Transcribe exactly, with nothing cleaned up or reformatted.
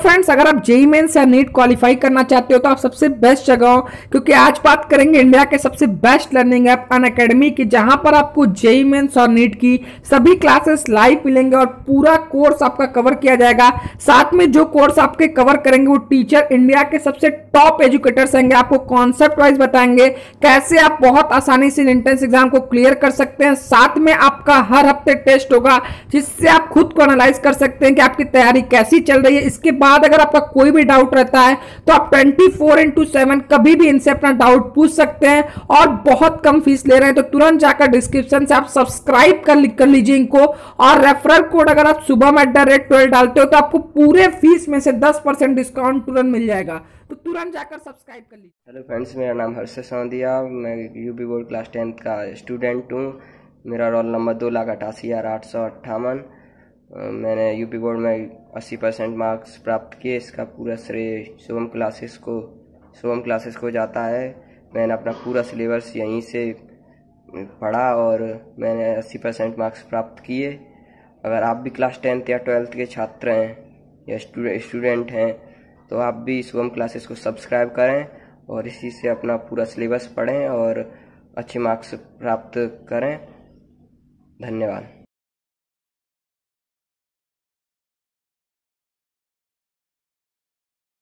Friends, अगर आप JEE mains या नीट क्वालिफाई करना चाहते हो तो आप सबसे बेस्ट जगह हो, क्योंकि आज बात करेंगे इंडिया के सबसे बेस्ट लर्निंग ऐप अनअकैडमी की, जहां पर आपको जेईई मेंस और नीट की सभी क्लासेस लाइव मिलेंगे और पूरा कोर्स आपका कवर किया जाएगा। साथ में जो कोर्स आपके कवर करेंगे वो टीचर इंडिया के सबसे टॉप एजुकेटर्स होंगे, आपको कॉन्सेप्ट वाइज बताएंगे कैसे आप बहुत आसानी से एंट्रेंस एग्जाम को क्लियर कर सकते हैं। साथ में आपका हर हफ्ते टेस्ट होगा जिससे आप खुद को एनालाइज कर सकते हैं कि आपकी तैयारी कैसी चल रही है। इसके बाद अगर आपका कोई भी डाउट रहता है तो आप ट्वेंटी फोर इंटू सेवन कभी भी इनसे अपना डाउट पूछ सकते हैं और बहुत कम फीस ले रहे हैं। तो तुरंत जाकर डिस्क्रिप्शन से आप सब्सक्राइब कर, कर लीजिए इनको, और रेफरल कोड अगर आप Shubham at the rate twelve डालते हो तो आपको पूरे फीस में से दस परसेंट डिस्काउंट तुरंत मिल जाएगा। तो तुरंत जाकर सब्सक्राइब कर लीजिए। हेलो फ्रेंड्स, मेरा नाम हर्ष सौंदिया, मैं यूपी बोर्ड क्लास टेंथ का स्टूडेंट हूँ। मेरा रोल नंबर दो लाख अट्ठासी हज़ार आठ सौ अट्ठावन। मैंने यूपी बोर्ड में अस्सी परसेंट मार्क्स प्राप्त किए। इसका पूरा श्रेय शुभम क्लासेस को शुभम क्लासेस को जाता है। मैंने अपना पूरा सिलेबस यहीं से पढ़ा और मैंने अस्सी परसेंट मार्क्स प्राप्त किए। अगर आप भी क्लास टेंथ या ट्वेल्थ के छात्र हैं या स्टूडेंट हैं तो आप भी शुभम क्लासेस को सब्सक्राइब करें और इसी से अपना पूरा सिलेबस पढ़ें और अच्छे मार्क्स प्राप्त करें। धन्यवाद।